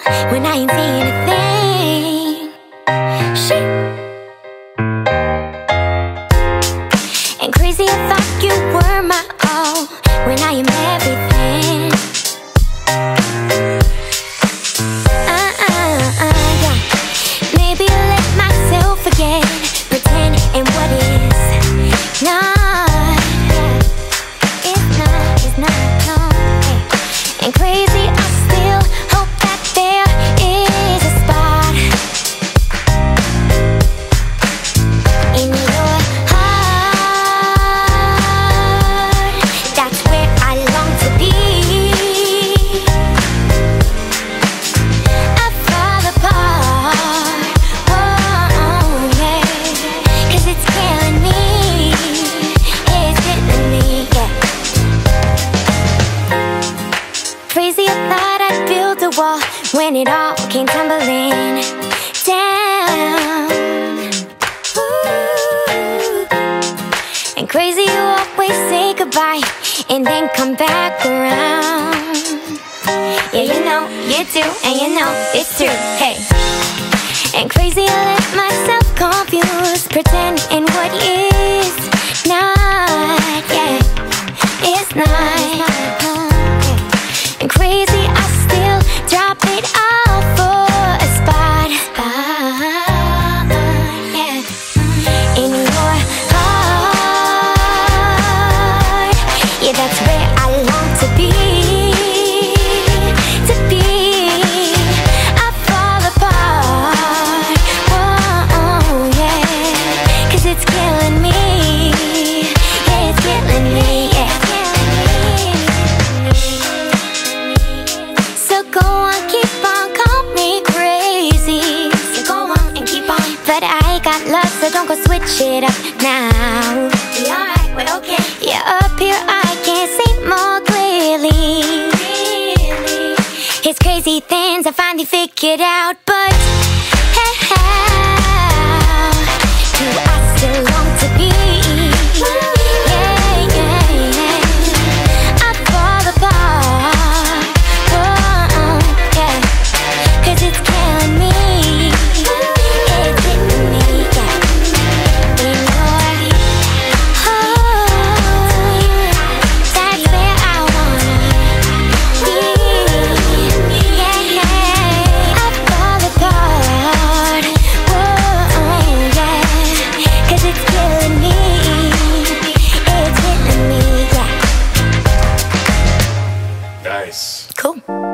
when I ain't seeing a thing. Shit. And crazy, I thought you were my all when I am everything. Yeah. Maybe I let myself forget, pretend and what is not. It's not, no. And crazy, I still hope that there is a spot in your heart. That's where I long to be. I fall apart, oh yeah, 'cause it's killing me. It's killing me, yeah. Crazy, I thought I'd build a wall when it all came tumbling down. Ooh. And crazy, you always say goodbye and then come back around. Yeah, you know, you do, and you know it's true, hey. And crazy, I let myself confuse, pretend in what is not, yeah, it's not. And crazy, I still drop it all for a spot, yeah, in your heart. Yeah, that's where I long to be, to be. I fall apart, oh yeah, 'cause it's killing me. Yeah, it's killing me, yeah. Go on, keep on, call me crazy. So go on and keep on. But I got love, so don't go switch it up now. Be alright, we're okay. Yeah, up here I can't see more clearly. It's crazy things I finally figured out, but how do I still long to be? Cool.